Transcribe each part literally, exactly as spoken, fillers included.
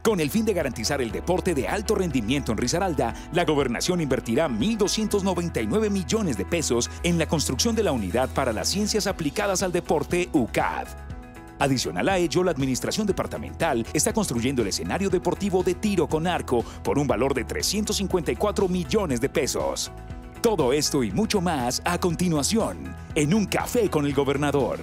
Con el fin de garantizar el deporte de alto rendimiento en Risaralda, la Gobernación invertirá mil doscientos noventa y nueve millones de pesos en la construcción de la Unidad para las Ciencias Aplicadas al Deporte, U C A D. Adicional a ello, la Administración Departamental está construyendo el escenario deportivo de tiro con arco por un valor de trescientos cincuenta y cuatro millones de pesos. Todo esto y mucho más a continuación, en Un Café con el Gobernador.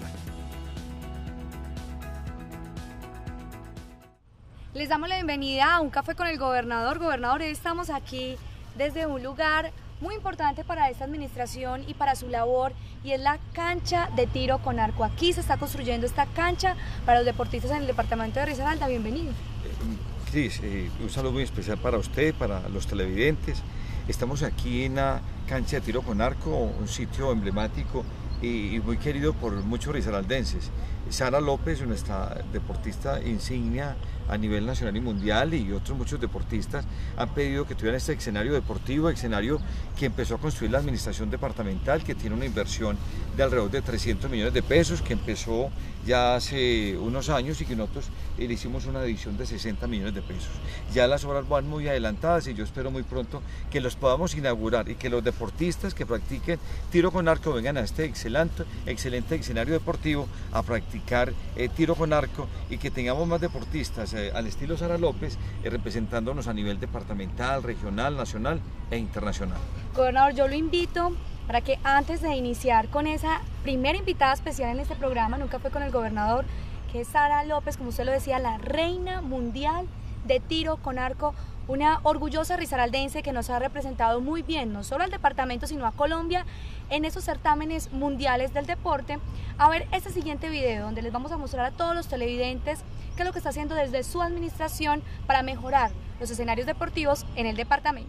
Les damos la bienvenida a Un Café con el Gobernador. Gobernador, hoy estamos aquí desde un lugar muy importante para esta administración y para su labor, y es la cancha de tiro con arco. Aquí se está construyendo esta cancha para los deportistas en el departamento de Risaralda. Bienvenido. Sí, sí, un saludo muy especial para usted, para los televidentes. Estamos aquí en la cancha de tiro con arco, un sitio emblemático y, y muy querido por muchos risaraldenses. Sara López, nuestra deportista insignia a nivel nacional y mundial, y otros muchos deportistas han pedido que tuvieran este escenario deportivo, escenario que empezó a construir la administración departamental, que tiene una inversión de alrededor de trescientos millones de pesos, que empezó ya hace unos años y que nosotros le hicimos una adición de sesenta millones de pesos. Ya las obras van muy adelantadas y yo espero muy pronto que los podamos inaugurar y que los deportistas que practiquen tiro con arco vengan a este excelente, excelente escenario deportivo a practicar eh, tiro con arco, y que tengamos más deportistas eh, al estilo Sara López eh, representándonos a nivel departamental, regional, nacional e internacional. Gobernador, yo lo invito para que antes de iniciar con esa primera invitada especial en este programa, en Un Café con el Gobernador, que es Sara López, como usted lo decía, la reina mundial de tiro con arco, una orgullosa risaraldense que nos ha representado muy bien, no solo al departamento, sino a Colombia en esos certámenes mundiales del deporte. A ver este siguiente video, donde les vamos a mostrar a todos los televidentes qué es lo que está haciendo desde su administración para mejorar los escenarios deportivos en el departamento.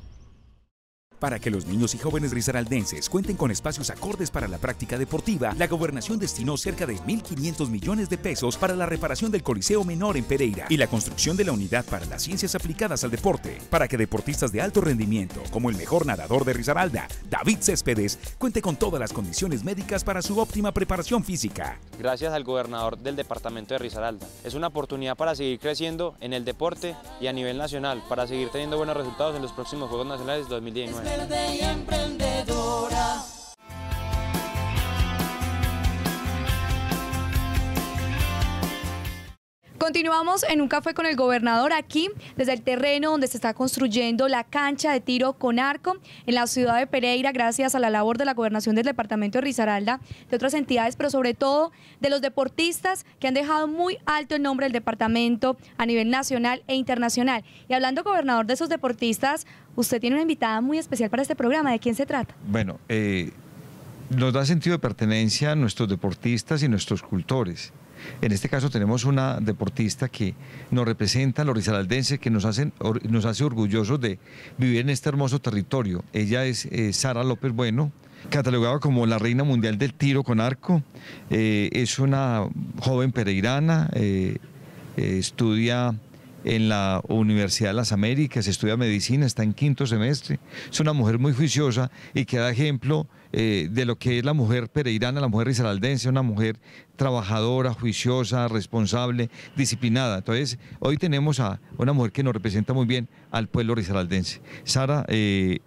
Para que los niños y jóvenes risaraldenses cuenten con espacios acordes para la práctica deportiva, la Gobernación destinó cerca de mil quinientos millones de pesos para la reparación del Coliseo Menor en Pereira y la construcción de la Unidad para las Ciencias Aplicadas al Deporte, para que deportistas de alto rendimiento, como el mejor nadador de Risaralda, David Céspedes, cuente con todas las condiciones médicas para su óptima preparación física. Gracias al gobernador del departamento de Risaralda. Es una oportunidad para seguir creciendo en el deporte y a nivel nacional, para seguir teniendo buenos resultados en los próximos Juegos Nacionales dos mil diecinueve. Verde y emprendedora. Continuamos en Un Café con el Gobernador, aquí desde el terreno donde se está construyendo la cancha de tiro con arco en la ciudad de Pereira, gracias a la labor de la Gobernación del departamento de Risaralda, de otras entidades, pero sobre todo de los deportistas que han dejado muy alto el nombre del departamento a nivel nacional e internacional. Y hablando, gobernador, de esos deportistas, usted tiene una invitada muy especial para este programa. ¿De quién se trata? Bueno, eh, nos da sentido de pertenencia a nuestros deportistas y nuestros cultores. En este caso tenemos una deportista que nos representa a los risaraldenses, que nos, hacen, nos hace orgullosos de vivir en este hermoso territorio. Ella es eh, Sara López Bueno, catalogada como la reina mundial del tiro con arco. Eh, es una joven pereirana, eh, eh, estudia en la Universidad de las Américas, estudia medicina, está en quinto semestre. Es una mujer muy juiciosa y que da ejemplo eh, de lo que es la mujer pereirana, la mujer risaraldense, una mujer trabajadora, juiciosa, responsable, disciplinada. Entonces, hoy tenemos a una mujer que nos representa muy bien al pueblo risaraldense. Sara, eh,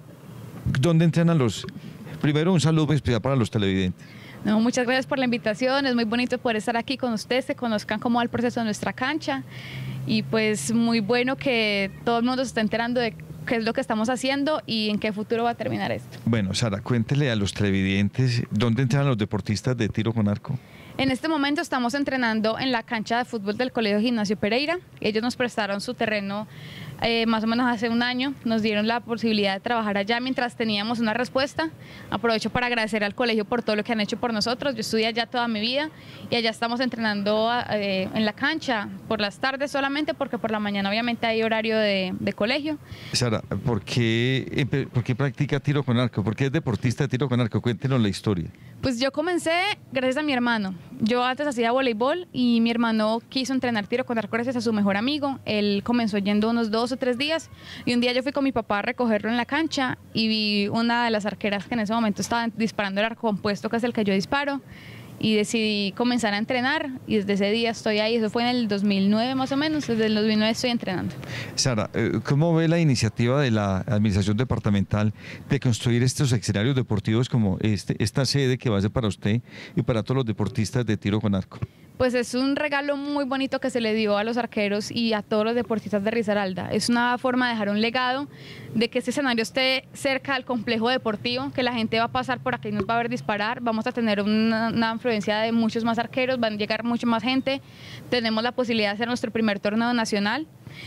¿dónde entrenan los...? Primero, un saludo especial para los televidentes. No, muchas gracias por la invitación, es muy bonito poder estar aquí con ustedes, se conozcan cómo va el proceso de nuestra cancha, y pues muy bueno que todo el mundo se esté enterando de qué es lo que estamos haciendo y en qué futuro va a terminar esto. Bueno, Sara, cuéntele a los televidentes, ¿dónde entrenan los deportistas de tiro con arco? En este momento estamos entrenando en la cancha de fútbol del Colegio Gimnasio Pereira. Ellos nos prestaron su terreno eh, más o menos hace un año, nos dieron la posibilidad de trabajar allá mientras teníamos una respuesta. Aprovecho para agradecer al colegio por todo lo que han hecho por nosotros. Yo estudié allá toda mi vida y allá estamos entrenando eh, en la cancha por las tardes solamente, porque por la mañana obviamente hay horario de, de colegio. Sara, ¿por qué, ¿por qué practica tiro con arco? ¿Por qué es deportista de tiro con arco? Cuéntenos la historia. Pues yo comencé gracias a mi hermano. Yo antes hacía voleibol y mi hermano quiso entrenar tiro con arco gracias a su mejor amigo. Él comenzó yendo unos dos o tres días y un día yo fui con mi papá a recogerlo en la cancha y vi una de las arqueras que en ese momento estaba disparando el arco compuesto, que es el que yo disparo. y decidí comenzar a entrenar y desde ese día estoy ahí. Eso fue en el dos mil nueve más o menos, desde el dos mil nueve estoy entrenando. Sara, ¿cómo ve la iniciativa de la administración departamental de construir estos escenarios deportivos como este, esta sede que va a ser para usted y para todos los deportistas de tiro con arco? Pues es un regalo muy bonito que se le dio a los arqueros y a todos los deportistas de Risaralda. Es una forma de dejar un legado, de que este escenario esté cerca del complejo deportivo, que la gente va a pasar por aquí y nos va a ver disparar. Vamos a tener una, una influencia de muchos más arqueros, van a llegar mucha más gente. Tenemos la posibilidad de hacer nuestro primer torneo nacional.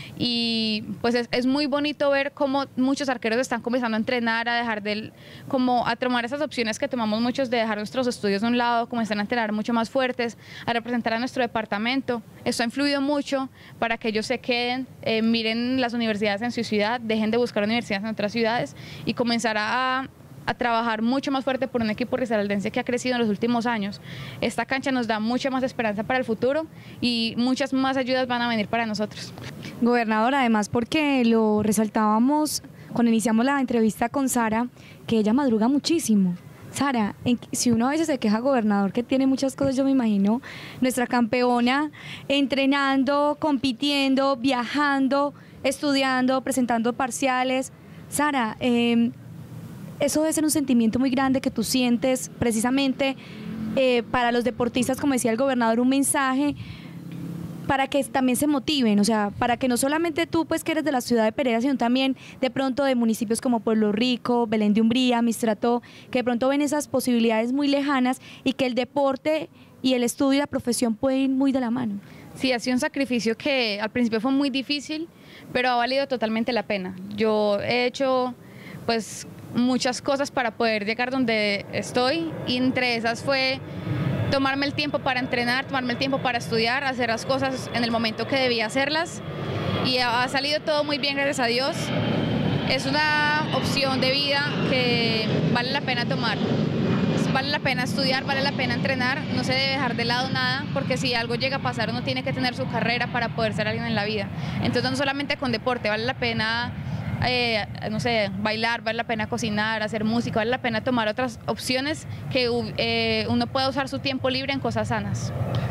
Y pues es, es muy bonito ver cómo muchos arqueros están comenzando a entrenar, a dejar de, como a tomar esas opciones que tomamos muchos de dejar nuestros estudios de un lado, comenzar a entrenar mucho más fuertes, a representar a nuestro departamento. Esto ha influido mucho para que ellos se queden, eh, miren las universidades en su ciudad, dejen de buscar universidades en otras ciudades y comenzar a a trabajar mucho más fuerte por un equipo risaraldense que ha crecido en los últimos años. Esta cancha nos da mucha más esperanza para el futuro y muchas más ayudas van a venir para nosotros. Gobernador, además porque lo resaltábamos cuando iniciamos la entrevista con Sara, que ella madruga muchísimo. Sara, en, si uno a veces se queja, gobernador, que tiene muchas cosas, yo me imagino nuestra campeona entrenando, compitiendo, viajando, estudiando, presentando parciales. Sara, eh, eso debe ser un sentimiento muy grande que tú sientes precisamente eh, para los deportistas, como decía el gobernador, un mensaje para que también se motiven, o sea, para que no solamente tú, pues que eres de la ciudad de Pereira, sino también de pronto de municipios como Pueblo Rico, Belén de Umbría, Mistrató, que de pronto ven esas posibilidades muy lejanas y que el deporte y el estudio y la profesión pueden ir muy de la mano. Sí, ha sido un sacrificio que al principio fue muy difícil, pero ha valido totalmente la pena. Yo he hecho, pues, muchas cosas para poder llegar donde estoy y entre esas fue tomarme el tiempo para entrenar, tomarme el tiempo para estudiar, hacer las cosas en el momento que debía hacerlas y ha salido todo muy bien, gracias a Dios. Es una opción de vida que vale la pena tomar, vale la pena estudiar, vale la pena entrenar, no se debe dejar de lado nada porque si algo llega a pasar uno tiene que tener su carrera para poder ser alguien en la vida. Entonces no solamente con deporte, vale la pena Eh, no sé, bailar, vale la pena cocinar, hacer música, vale la pena tomar otras opciones que eh, uno pueda usar su tiempo libre en cosas sanas.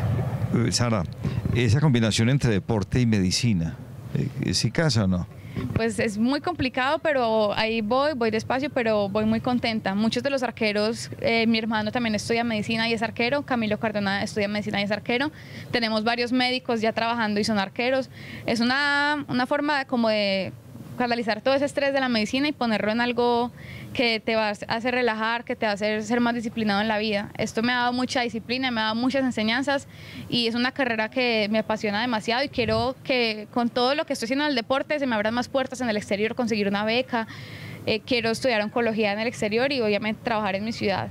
Sara, esa combinación entre deporte y medicina, ¿sí casa o no? Pues es muy complicado, pero ahí voy, voy despacio, pero voy muy contenta. Muchos de los arqueros, eh, mi hermano también estudia medicina y es arquero, Camilo Cardona estudia medicina y es arquero. Tenemos varios médicos ya trabajando y son arqueros. Es una, una forma como de canalizar todo ese estrés de la medicina y ponerlo en algo que te va a hacer relajar, que te va a hacer ser más disciplinado en la vida. Esto me ha dado mucha disciplina, me ha dado muchas enseñanzas y es una carrera que me apasiona demasiado y quiero que con todo lo que estoy haciendo en el deporte se me abran más puertas en el exterior, conseguir una beca. Eh, quiero estudiar oncología en el exterior y obviamente trabajar en mi ciudad.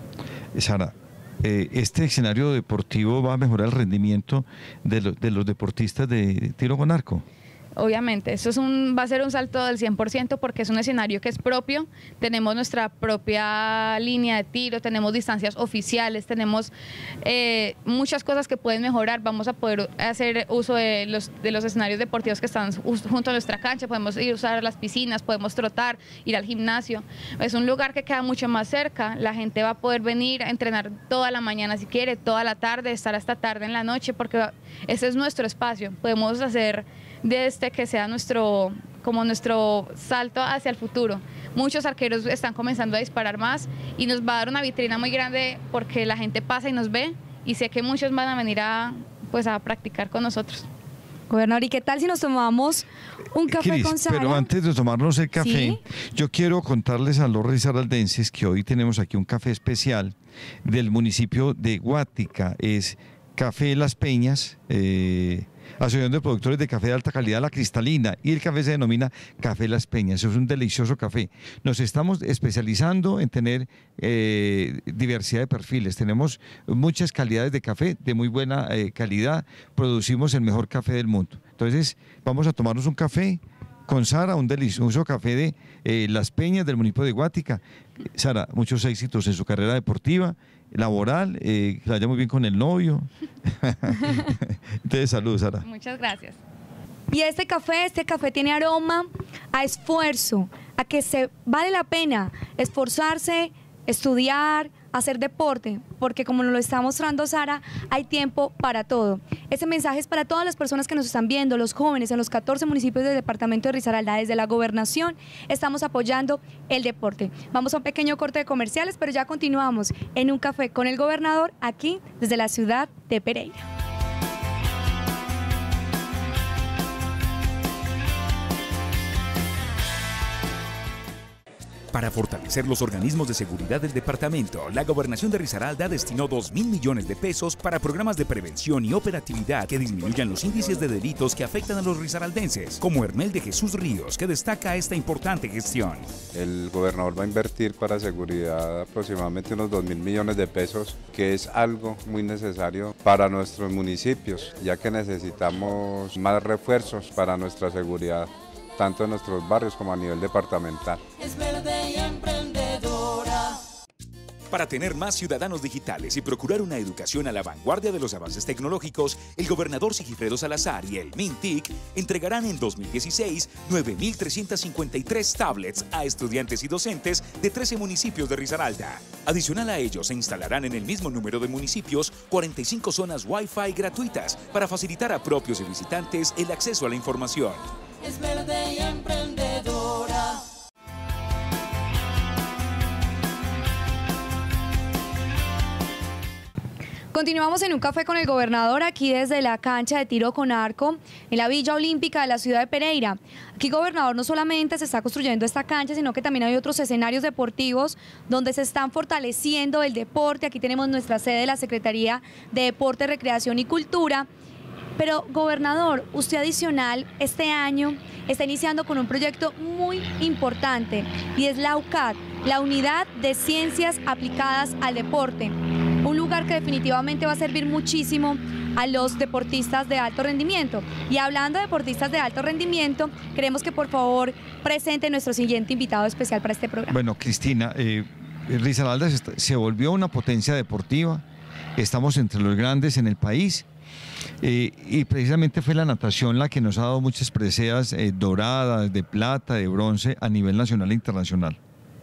Sara, eh, este escenario deportivo va a mejorar el rendimiento de, lo, de los deportistas de tiro con arco. Obviamente, eso es un, va a ser un salto del cien por ciento porque es un escenario que es propio, tenemos nuestra propia línea de tiro, tenemos distancias oficiales, tenemos eh, muchas cosas que pueden mejorar, vamos a poder hacer uso de los, de los escenarios deportivos que están junto a nuestra cancha, podemos ir a usar las piscinas, podemos trotar, ir al gimnasio, es un lugar que queda mucho más cerca, la gente va a poder venir a entrenar toda la mañana si quiere, toda la tarde, estar hasta tarde en la noche porque ese es nuestro espacio, podemos hacer de este que sea nuestro, como nuestro salto hacia el futuro. Muchos arqueros están comenzando a disparar más y nos va a dar una vitrina muy grande porque la gente pasa y nos ve y sé que muchos van a venir a, pues, a practicar con nosotros. Gobernador, ¿y qué tal si nos tomamos un café Cris, con Sara? Pero antes de tomarnos el café, ¿Sí? yo quiero contarles a los risaraldenses que hoy tenemos aquí un café especial del municipio de Guática, es Café Las Peñas, eh, Asociación de Productores de Café de Alta Calidad, La Cristalina, y el café se denomina Café Las Peñas. Es un delicioso café. Nos estamos especializando en tener eh, diversidad de perfiles. Tenemos muchas calidades de café de muy buena eh, calidad. Producimos el mejor café del mundo. Entonces, vamos a tomarnos un café con Sara, un delicioso café de eh, Las Peñas del municipio de Guática. Sara, muchos éxitos en su carrera deportiva, laboral, eh, que vaya muy bien con el novio. Entonces, salud, Sara. Muchas gracias. Y este café, este café tiene aroma a esfuerzo, a que se vale la pena esforzarse, estudiar, hacer deporte, porque como nos lo está mostrando Sara, hay tiempo para todo. Ese mensaje es para todas las personas que nos están viendo, los jóvenes en los catorce municipios del departamento de Risaralda. Desde la gobernación estamos apoyando el deporte. Vamos a un pequeño corte de comerciales, pero ya continuamos en Un Café con el Gobernador, aquí desde la ciudad de Pereira. Para fortalecer los organismos de seguridad del departamento, la Gobernación de Risaralda destinó dos mil millones de pesos para programas de prevención y operatividad que disminuyan los índices de delitos que afectan a los risaraldenses, como Hermel de Jesús Ríos, que destaca esta importante gestión. El gobernador va a invertir para seguridad aproximadamente unos dos mil millones de pesos, que es algo muy necesario para nuestros municipios, ya que necesitamos más refuerzos para nuestra seguridad, tanto en nuestros barrios como a nivel departamental. Es verde y emprendedora. Para tener más ciudadanos digitales y procurar una educación a la vanguardia de los avances tecnológicos, el gobernador Sigifredo Salazar y el MINTIC entregarán en dos mil dieciséis nueve mil trescientas cincuenta y tres tablets a estudiantes y docentes de trece municipios de Risaralda. Adicional a ello, se instalarán en el mismo número de municipios cuarenta y cinco zonas Wi-Fi gratuitas para facilitar a propios y visitantes el acceso a la información. Es verde y emprendedora. Continuamos en Un Café con el Gobernador, aquí desde la cancha de tiro con arco en la Villa Olímpica de la ciudad de Pereira. Aquí, Gobernador, no solamente se está construyendo esta cancha, sino que también hay otros escenarios deportivos donde se están fortaleciendo el deporte. Aquí tenemos nuestra sede de la Secretaría de Deporte, Recreación y Cultura. Pero, Gobernador, usted adicional este año está iniciando con un proyecto muy importante y es la U C A D, la Unidad de Ciencias Aplicadas al Deporte. Un lugar que definitivamente va a servir muchísimo a los deportistas de alto rendimiento. Y hablando de deportistas de alto rendimiento, queremos que por favor presente nuestro siguiente invitado especial para este programa. Bueno, Cristina, eh, Risaralda se, se volvió una potencia deportiva, estamos entre los grandes en el país. Eh, y precisamente fue la natación la que nos ha dado muchas preseas eh, doradas, de plata, de bronce a nivel nacional e internacional.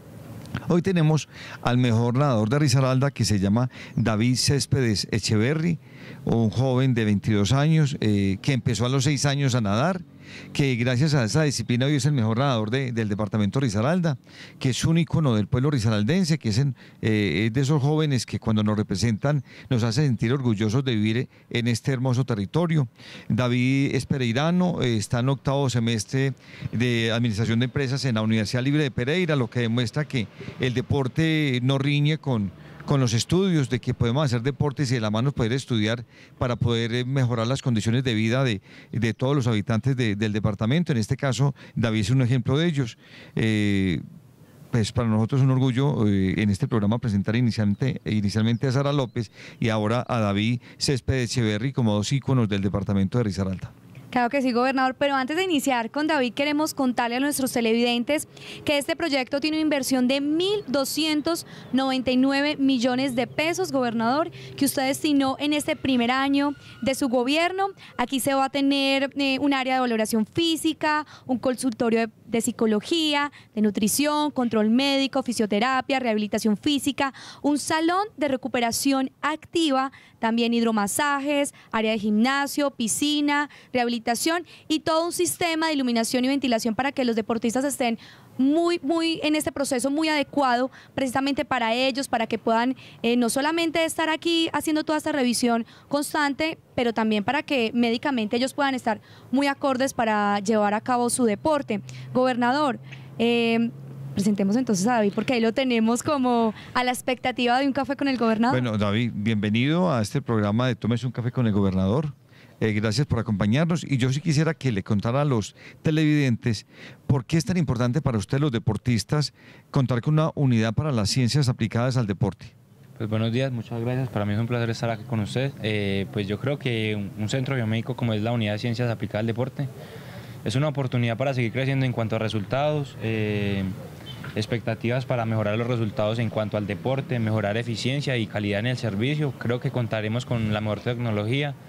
Hoy tenemos al mejor nadador de Risaralda, que se llama David Céspedes Echeverry, un joven de veintidós años eh, que empezó a los seis años a nadar, que gracias a esa disciplina hoy es el mejor nadador de, del departamento de Risaralda, que es un ícono del pueblo risaraldense, que es, en, eh, es de esos jóvenes que cuando nos representan nos hace sentir orgullosos de vivir en este hermoso territorio. David es pereirano, eh, está en octavo semestre de Administración de Empresas en la Universidad Libre de Pereira, lo que demuestra que el deporte no riñe con con los estudios, de que podemos hacer deportes y de la mano poder estudiar para poder mejorar las condiciones de vida de, de todos los habitantes de, del departamento. En este caso, David es un ejemplo de ellos. Eh, pues para nosotros es un orgullo eh, en este programa presentar inicialmente, inicialmente a Sara López y ahora a David Céspedes Echeverry como dos íconos del departamento de Risaralda. Claro que sí, Gobernador, pero antes de iniciar con David queremos contarle a nuestros televidentes que este proyecto tiene una inversión de mil doscientos noventa y nueve millones de pesos, Gobernador, que usted destinó en este primer año de su gobierno. Aquí se va a tener eh, un área de valoración física, un consultorio de, de psicología, de nutrición, control médico, fisioterapia, rehabilitación física, un salón de recuperación activa, también hidromasajes, área de gimnasio, piscina, rehabilitación y todo un sistema de iluminación y ventilación para que los deportistas estén muy, muy en este proceso muy adecuado precisamente para ellos, para que puedan eh, no solamente estar aquí haciendo toda esta revisión constante, pero también para que médicamente ellos puedan estar muy acordes para llevar a cabo su deporte. Gobernador, eh, presentemos entonces a David, porque ahí lo tenemos como a la expectativa de Un Café con el Gobernador. Bueno, David, bienvenido a este programa de Tómese un Café con el Gobernador. Eh, gracias por acompañarnos y yo sí quisiera que le contara a los televidentes por qué es tan importante para usted, los deportistas, contar con una unidad para las ciencias aplicadas al deporte. Pues buenos días, muchas gracias. Para mí es un placer estar aquí con usted. Eh, pues yo creo que un, un centro biomédico como es la Unidad de Ciencias Aplicadas al Deporte es una oportunidad para seguir creciendo en cuanto a resultados, eh, expectativas para mejorar los resultados en cuanto al deporte, mejorar eficiencia y calidad en el servicio. Creo que contaremos con la mejor tecnología,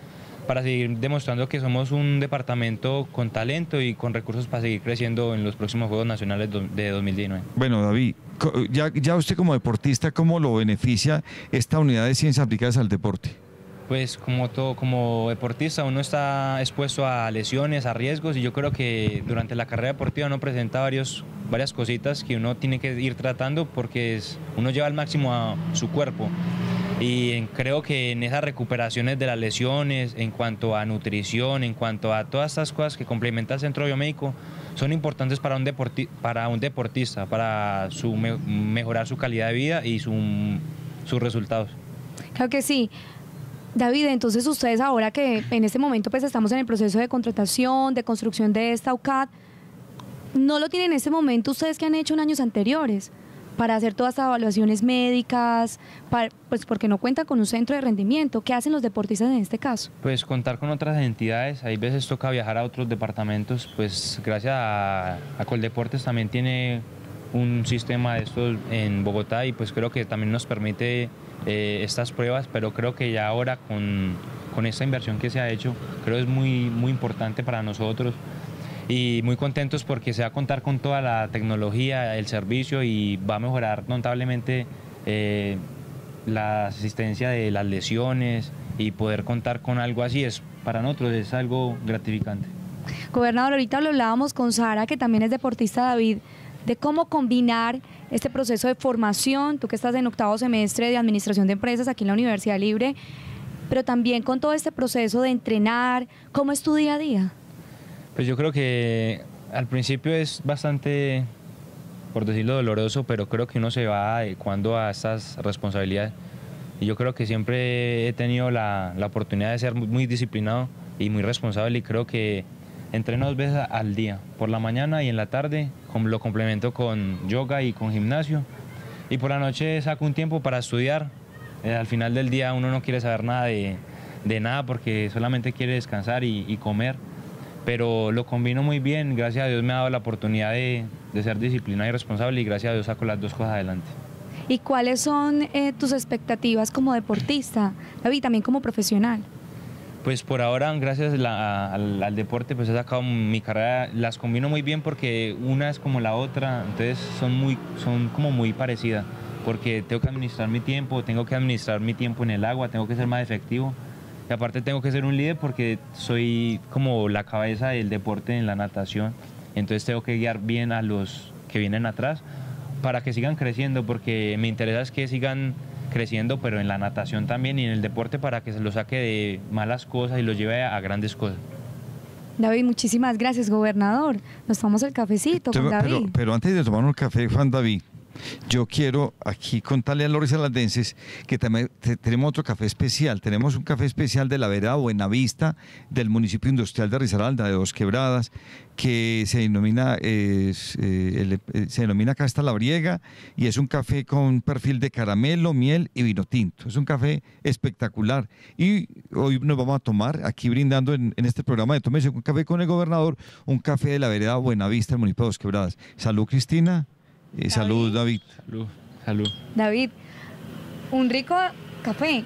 para seguir demostrando que somos un departamento con talento y con recursos para seguir creciendo en los próximos Juegos Nacionales de dos mil diecinueve. Bueno, David, ya, ya usted como deportista, ¿cómo lo beneficia esta unidad de ciencias aplicadas al deporte? Pues como todo, como deportista uno está expuesto a lesiones, a riesgos, y yo creo que durante la carrera deportiva uno presenta varios, varias cositas que uno tiene que ir tratando porque es, uno lleva al máximo a su cuerpo. Y en, creo que en esas recuperaciones de las lesiones, en cuanto a nutrición, en cuanto a todas estas cosas que complementa el centro biomédico, son importantes para un, deporti para un deportista, para su me mejorar su calidad de vida y su, sus resultados. Claro que sí. David, entonces ustedes ahora que en este momento pues estamos en el proceso de contratación, de construcción de esta U C A D, ¿no lo tienen en este momento ustedes que han hecho en años anteriores para hacer todas estas evaluaciones médicas, para, pues porque no cuentan con un centro de rendimiento? ¿Qué hacen los deportistas en este caso? Pues contar con otras entidades, hay veces toca viajar a otros departamentos, pues gracias a, a Coldeportes también tiene un sistema de estos en Bogotá y pues creo que también nos permite eh, estas pruebas, pero creo que ya ahora con, con esta inversión que se ha hecho, creo que es muy, muy importante para nosotros y muy contentos porque se va a contar con toda la tecnología, el servicio y va a mejorar notablemente eh, la asistencia de las lesiones y poder contar con algo así es para nosotros es algo gratificante. Gobernador, ahorita lo hablábamos con Sara, que también es deportista, David, de cómo combinar este proceso de formación, tú que estás en octavo semestre de Administración de Empresas aquí en la Universidad Libre, pero también con todo este proceso de entrenar, ¿cómo es tu día a día? Pues yo creo que al principio es bastante, por decirlo, doloroso, pero creo que uno se va adecuando a estas responsabilidades. Y yo creo que siempre he tenido la, la oportunidad de ser muy, muy disciplinado y muy responsable y creo que entreno dos veces al día, por la mañana y en la tarde, lo complemento con yoga y con gimnasio. Y por la noche saco un tiempo para estudiar. Eh, al final del día uno no quiere saber nada de, de nada porque solamente quiere descansar y, y comer. Pero lo combino muy bien, gracias a Dios me ha dado la oportunidad de, de ser disciplinado y responsable y gracias a Dios saco las dos cosas adelante. ¿Y cuáles son eh, tus expectativas como deportista, David, también como profesional? Pues por ahora, gracias la, al, al deporte, pues he sacado mi carrera, las combino muy bien porque una es como la otra, entonces son, muy, son como muy parecidas, porque tengo que administrar mi tiempo, tengo que administrar mi tiempo en el agua, tengo que ser más efectivo, y aparte tengo que ser un líder porque soy como la cabeza del deporte en la natación, entonces tengo que guiar bien a los que vienen atrás para que sigan creciendo, porque me interesa es que sigan creciendo, pero en la natación también y en el deporte para que se lo saque de malas cosas y lo lleve a, a grandes cosas. David, muchísimas gracias, gobernador. Nos tomamos el cafecito con David. Pero, pero antes de tomarnos el café, Juan David, yo quiero aquí contarle a los risaraldenses que también te, tenemos otro café especial. Tenemos un café especial de la vereda Buenavista del municipio industrial de Risaralda, de Dos Quebradas, que se denomina, eh, eh, el, se denomina Casta Labriega y es un café con perfil de caramelo, miel y vino tinto. Es un café espectacular y hoy nos vamos a tomar aquí brindando en, en este programa de Tómese un café con el gobernador, un café de la vereda Buenavista del municipio de Dos Quebradas. Salud, Cristina. Eh, salud, David. Salud, salud. David, un rico café.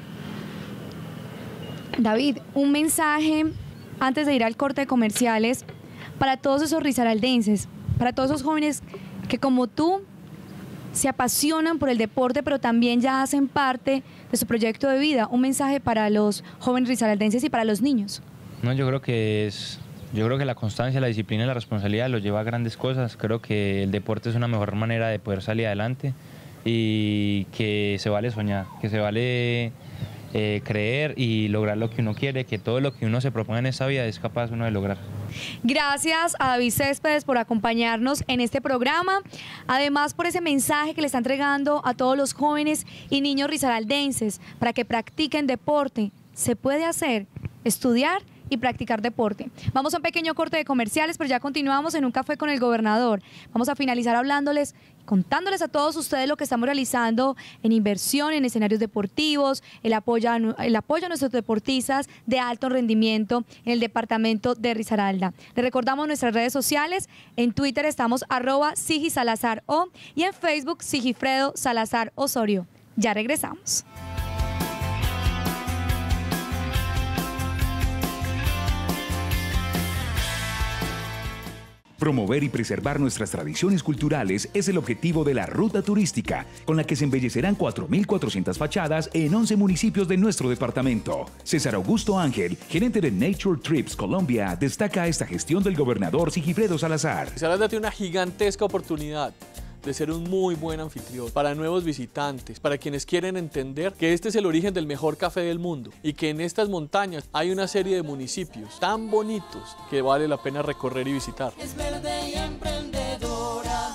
David, un mensaje antes de ir al corte de comerciales para todos esos risaraldenses, para todos esos jóvenes que como tú se apasionan por el deporte, pero también ya hacen parte de su proyecto de vida. Un mensaje para los jóvenes risaraldenses y para los niños. No, yo creo que es... Yo creo que la constancia, la disciplina y la responsabilidad lo lleva a grandes cosas. Creo que el deporte es una mejor manera de poder salir adelante y que se vale soñar, que se vale eh, creer y lograr lo que uno quiere, que todo lo que uno se proponga en esta vida es capaz uno de lograr. Gracias a David Céspedes por acompañarnos en este programa, además por ese mensaje que le está entregando a todos los jóvenes y niños risaraldenses para que practiquen deporte. Se puede hacer, estudiar y practicar deporte. Vamos a un pequeño corte de comerciales, pero ya continuamos en Un Café con el Gobernador. Vamos a finalizar hablándoles, contándoles a todos ustedes lo que estamos realizando en inversión en escenarios deportivos, el apoyo, a, el apoyo a nuestros deportistas de alto rendimiento en el departamento de Risaralda. Les recordamos nuestras redes sociales. En Twitter estamos arroba Sigi Salazar O y en Facebook Sigifredo Salazar Osorio. Ya regresamos. Promover y preservar nuestras tradiciones culturales es el objetivo de la Ruta Turística, con la que se embellecerán cuatro mil cuatrocientas fachadas en once municipios de nuestro departamento. César Augusto Ángel, gerente de Nature Trips Colombia, destaca esta gestión del gobernador Sigifredo Salazar. Risaralda tiene una gigantesca oportunidad de ser un muy buen anfitrión para nuevos visitantes, para quienes quieren entender que este es el origen del mejor café del mundo y que en estas montañas hay una serie de municipios tan bonitos que vale la pena recorrer y visitar. Es verde y emprendedora.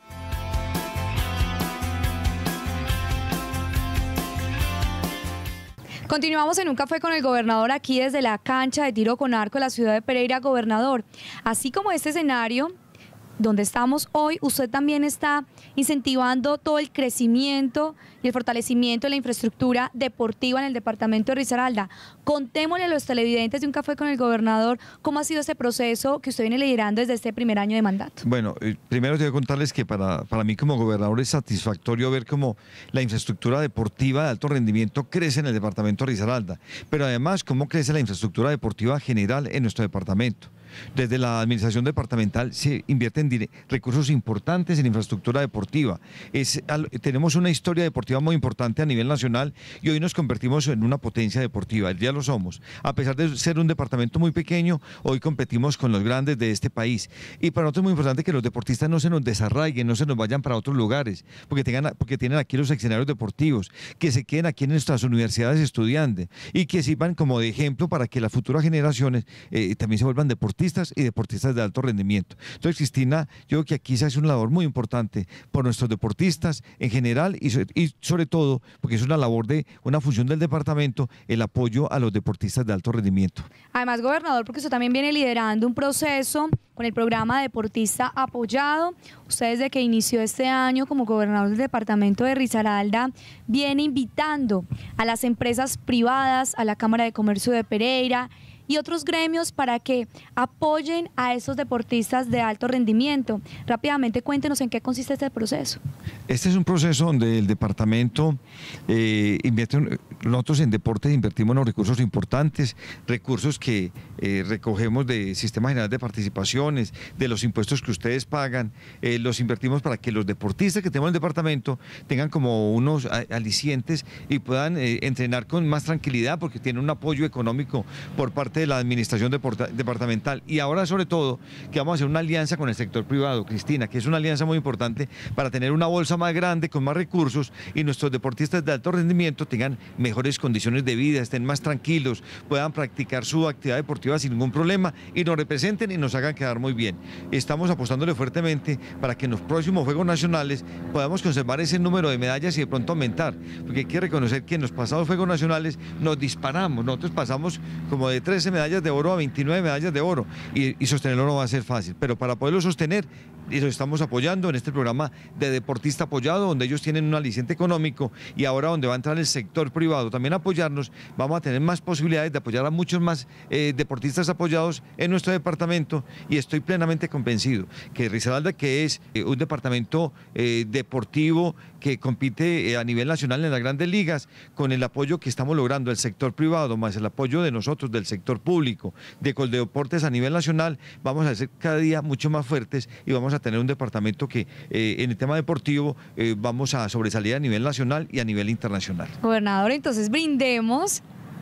Continuamos en un café con el gobernador aquí desde la cancha de tiro con arco de la ciudad de Pereira. Gobernador, así como este escenario donde estamos hoy, usted también está incentivando todo el crecimiento y el fortalecimiento de la infraestructura deportiva en el departamento de Risaralda. Contémosle a los televidentes de un café con el gobernador cómo ha sido este proceso que usted viene liderando desde este primer año de mandato. Bueno, eh, primero tengo que contarles que para, para mí como gobernador es satisfactorio ver cómo la infraestructura deportiva de alto rendimiento crece en el departamento de Risaralda, pero además cómo crece la infraestructura deportiva general en nuestro departamento. Desde la administración departamental se invierten recursos importantes en infraestructura deportiva. Es, al, tenemos una historia deportiva muy importante a nivel nacional y hoy nos convertimos en una potencia deportiva, ya lo somos. A pesar de ser un departamento muy pequeño, hoy competimos con los grandes de este país. Y para nosotros es muy importante que los deportistas no se nos desarraiguen, no se nos vayan para otros lugares, porque, tengan, porque tienen aquí los escenarios deportivos, que se queden aquí en nuestras universidades estudiando y que sirvan como de ejemplo para que las futuras generaciones eh, también se vuelvan deportistas y deportistas de alto rendimiento. Entonces, Cristina, yo creo que aquí se hace una labor muy importante por nuestros deportistas en general y, y sobre todo porque es una labor de una función del departamento, el apoyo a los deportistas de alto rendimiento. Además, gobernador, porque usted también viene liderando un proceso con el programa Deportista Apoyado. Usted desde que inició este año como gobernador del departamento de Risaralda viene invitando a las empresas privadas, a la Cámara de Comercio de Pereira y otros gremios para que apoyen a esos deportistas de alto rendimiento. Rápidamente cuéntenos en qué consiste este proceso. Este es un proceso donde el departamento eh, invierte, nosotros en deportes invertimos unos recursos importantes, recursos que eh, recogemos del Sistema General de Participaciones, de los impuestos que ustedes pagan, eh, los invertimos para que los deportistas que tenemos en el departamento tengan como unos alicientes y puedan eh, entrenar con más tranquilidad porque tienen un apoyo económico por parte de la administración departamental. Y ahora sobre todo que vamos a hacer una alianza con el sector privado, Cristina, que es una alianza muy importante para tener una bolsa más grande, con más recursos y nuestros deportistas de alto rendimiento tengan mejores condiciones de vida, estén más tranquilos, puedan practicar su actividad deportiva sin ningún problema y nos representen y nos hagan quedar muy bien. Estamos apostándole fuertemente para que en los próximos Juegos Nacionales podamos conservar ese número de medallas y de pronto aumentar, porque hay que reconocer que en los pasados Juegos Nacionales nos disparamos, nosotros pasamos como de trece medallas de oro a veintinueve medallas de oro y, y sostenerlo no va a ser fácil, pero para poderlo sostener y lo estamos apoyando en este programa de Deportista Apoyado, donde ellos tienen un aliciente económico y ahora donde va a entrar el sector privado también a apoyarnos, vamos a tener más posibilidades de apoyar a muchos más eh, deportistas apoyados en nuestro departamento y estoy plenamente convencido que Risaralda, que es eh, un departamento eh, deportivo que compite eh, a nivel nacional en las grandes ligas, con el apoyo que estamos logrando del sector privado, más el apoyo de nosotros, del sector público, de Coldeportes a nivel nacional, vamos a ser cada día mucho más fuertes y vamos a tener un departamento que eh, en el tema deportivo eh, vamos a sobresalir a nivel nacional y a nivel internacional. Gobernador, entonces brindemos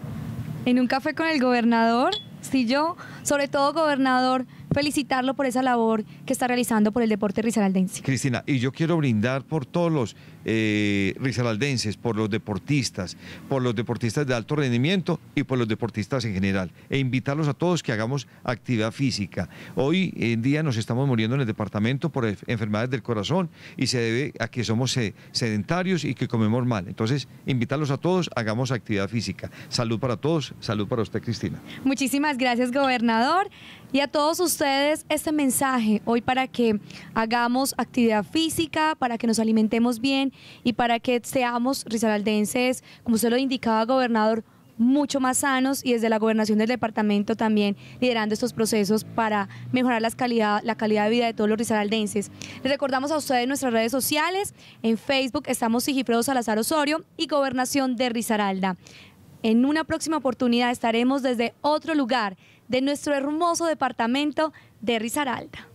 en un café con el gobernador. Sí, yo, sobre todo, gobernador, felicitarlo por esa labor que está realizando por el deporte risaraldense. Cristina, y yo quiero brindar por todos los eh, risaraldenses, por los deportistas, por los deportistas de alto rendimiento y por los deportistas en general, e invitarlos a todos que hagamos actividad física. Hoy en día nos estamos muriendo en el departamento por enfermedades del corazón y se debe a que somos sedentarios y que comemos mal. Entonces, invitarlos a todos, hagamos actividad física. Salud para todos, salud para usted, Cristina. Muchísimas gracias, gobernador. Y a todos ustedes este mensaje hoy para que hagamos actividad física, para que nos alimentemos bien y para que seamos risaraldenses, como usted lo indicaba, gobernador, mucho más sanos y desde la gobernación del departamento también liderando estos procesos para mejorar las calidad, la calidad de vida de todos los risaraldenses. Les recordamos a ustedes nuestras redes sociales, en Facebook estamos Sigifredo Salazar Osorio y Gobernación de Risaralda. En una próxima oportunidad estaremos desde otro lugar de nuestro hermoso departamento de Risaralda.